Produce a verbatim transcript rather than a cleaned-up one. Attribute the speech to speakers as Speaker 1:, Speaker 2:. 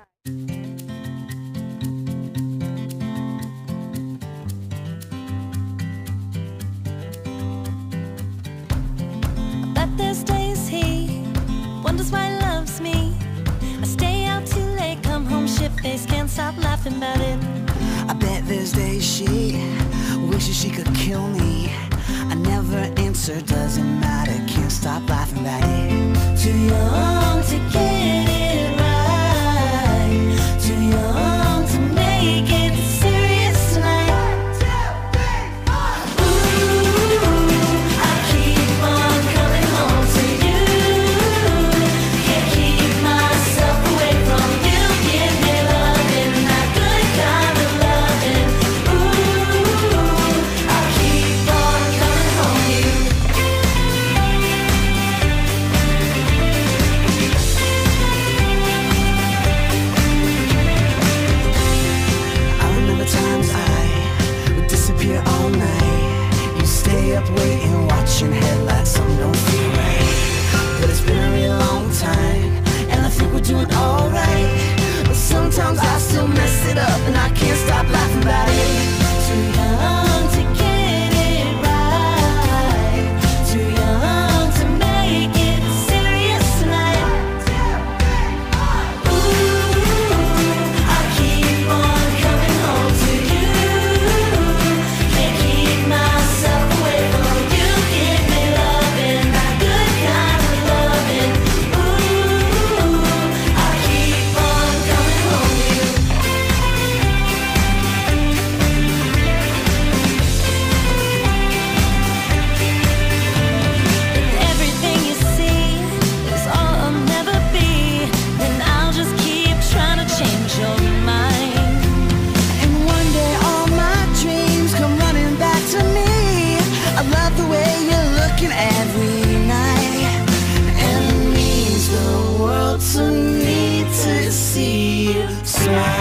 Speaker 1: But there's days he wonders why he loves me. I stay out too late, come home shit-faced, can't stop laughing about it.
Speaker 2: I bet there's days she wishes she could kill me. I never answer, doesn't matter, can't stop laughing about it.
Speaker 1: Too young to get it right, too young to make it serious tonight. Ooh, I keep on coming home to you. Can't keep myself away from you. Give me loving, that good kind of loving. Ooh, I keep on coming home to you.
Speaker 2: I remember times I would disappear all night. You stay up waiting, watching headlights, something don't feel right. But it's been a real long time, and I think we're doing alright. But sometimes I still mess it up, and I can't stop laughing about it.
Speaker 1: Too young to get it right, too young to make it serious tonight. Ooh, I keep on coming home to you. Can't keep myself away from you. Give me loving, that good kind of loving. Ooh, I keep on coming home to you. Everything you see is all I'll never be, then I'll just keep trying to change your mind.
Speaker 2: And one day all my dreams come running back to me. I love the way you're looking every night, and it means the world to me to see you smile.